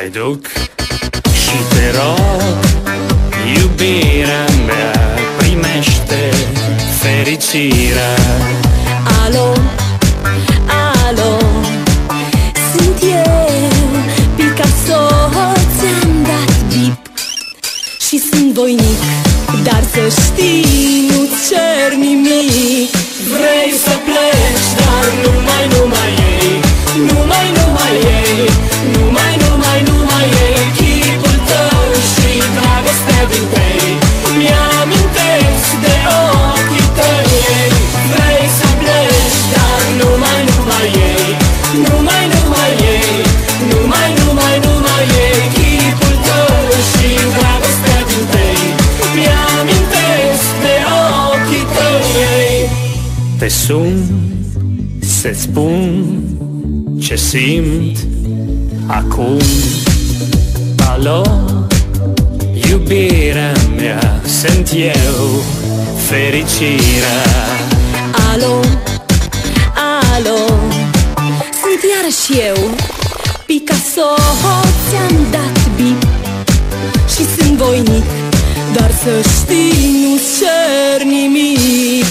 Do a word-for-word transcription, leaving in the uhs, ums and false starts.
mai duc și te rog, iubirea mea, primește fericirea. Alo, alo, sunt eu, Picasso, ți-am dat bip și sunt voinic, dar să știi, nu-ți cer nimic. Vrei să pleci, dar numai, numai ei, numai, numai ei, numai, numai, numai ei, chipul tău și dragostea din tăi, mi-amintesc de ochii tăi. Vrei să pleci, dar numai, numai ei, numai, numai ei, numai, numai, numai ei, chipul tău și dragostea din tăi, mi-amintesc de ochii tăi. Te sun să-ți spun ce simt acum. Alo, iubirea mea, sunt eu, fericirea. Alo, alo, sunt iarăși eu, Picasso, ți-am dat bip și sunt voinic, dar să știi, nu cer nimic.